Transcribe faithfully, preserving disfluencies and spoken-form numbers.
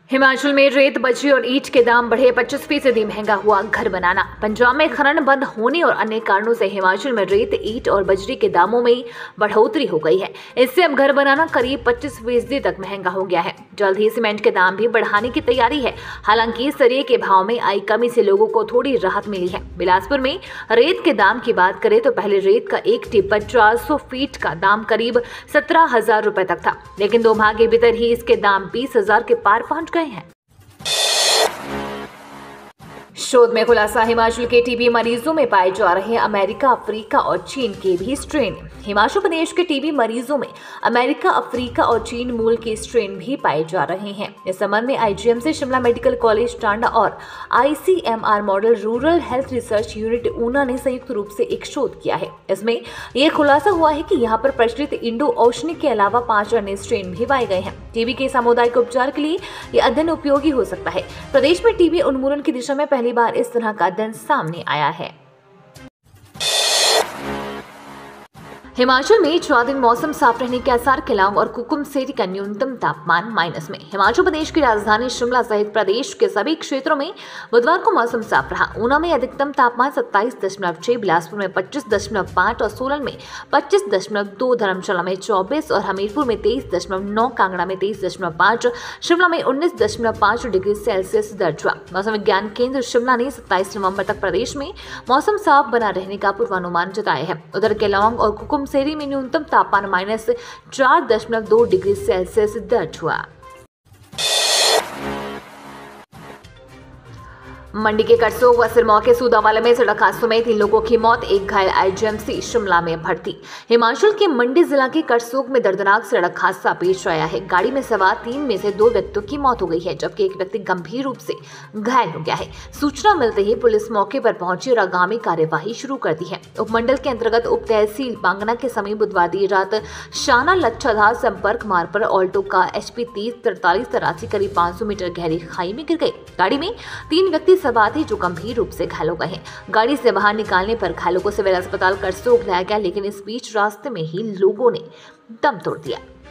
हिमाचल में रेत, बजरी और ईंट के दाम बढ़े, पच्चीस फीसदी महंगा हुआ घर बनाना। पंजाब में खनन बंद होने और अन्य कारणों से हिमाचल में रेत, ईंट और बजरी के दामों में बढ़ोतरी हो गई है। इससे अब घर बनाना करीब पच्चीस फीसदी तक महंगा हो गया है। जल्द ही सीमेंट के दाम भी बढ़ाने की तैयारी है। हालांकि सरिये के भाव में आई कमी से लोगों को थोड़ी राहत मिली है। बिलासपुर में रेत के दाम की बात करें तो पहले रेत का एक टिप पचास सौ फीट का दाम करीब सत्रह हजार रुपए तक था, लेकिन दो माह के भीतर ही इसके दाम बीस हजार के पार पहुंच गए हैं। शोध में खुलासा, हिमाचल के टीबी मरीजों में पाए जा रहे अमेरिका, अफ्रीका और चीन के भी स्ट्रेन। हिमाचल प्रदेश के टीबी मरीजों में अमेरिका, अफ्रीका और चीन मूल के स्ट्रेन भी पाए जा रहे हैं। इस संबंध में IGMC Shimla medical college Tanda और ICMR model rural health research unit Una ने संयुक्त रूप से एक शोध किया है। इसमें यह खुलासा हुआ है कि यहाँ पर प्रचलित इंडो ओशनिक के अलावा पांच अन्य स्ट्रेन भी पाए गए हैं। टीबी के सामुदायिक उपचार के लिए यह अध्ययन उपयोगी हो सकता है। प्रदेश में टीबी उन्मूलन की दिशा में पहली बार इस तरह का अध्ययन सामने आया है। हिमाचल में चार दिन मौसम साफ रहने के आसार। केलांग और कुकुमसेरी का न्यूनतम तापमान माइनस में। हिमाचल प्रदेश की राजधानी शिमला सहित प्रदेश के सभी क्षेत्रों में बुधवार को मौसम साफ रहा। ऊना में अधिकतम तापमान सत्ताईस दशमलव छह, बिलासपुर में पच्चीस दशमलव पाँच और सोलन में पच्चीस दशमलव दो, धर्मशाला में चौबीस और हमीरपुर में तेईस दशमलव नौ, कांगड़ा में तेईस दशमलव पाँच, शिमला में उन्नीस दशमलव पाँच डिग्री सेल्सियस दर्ज हुआ। मौसम विज्ञान केंद्र शिमला ने सत्ताईस नवम्बर तक प्रदेश में मौसम साफ बना रहने का पूर्वानुमान जताया है। उधर केलांग और कुकुम सेरी में न्यूनतम तापमान माइनस चार दशमलव दो डिग्री सेल्सियस दर्ज हुआ। मंडी के करसोग व सिरमौर के सूदावाला में सड़क हादसों में तीन लोगों की मौत, एक घायल। आईजीएमसी शिमला में भर्ती। हिमाचल के मंडी जिला के करसोग में दर्दनाक सड़क हादसा पेश आया है। गाड़ी में सवार तीन में से दो व्यक्तियों की मौत हो गई है, जबकि एक व्यक्ति गंभीर रूप से घायल हो गया है। सूचना मिलते ही पुलिस मौके पर पहुंची और आगामी कार्यवाही शुरू कर दी है। उपमंडल के अंतर्गत उप तहसील बांगना के समीप बुधवार देर रात शाना लच्छाधार संपर्क मार्ग पर ऑल्टो का एचपी तीस तैंतालीस तिरासी करीब पाँच सौ मीटर गहरी खाई में गिर गई। गाड़ी में तीन व्यक्ति सवार थे जो गंभीर रूप से घायल हो गए हैं। गाड़ी से बाहर निकालने पर घायलों को सिविल अस्पताल करसोग लाया गया, लेकिन इस बीच रास्ते में ही लोगों ने दम तोड़ दिया।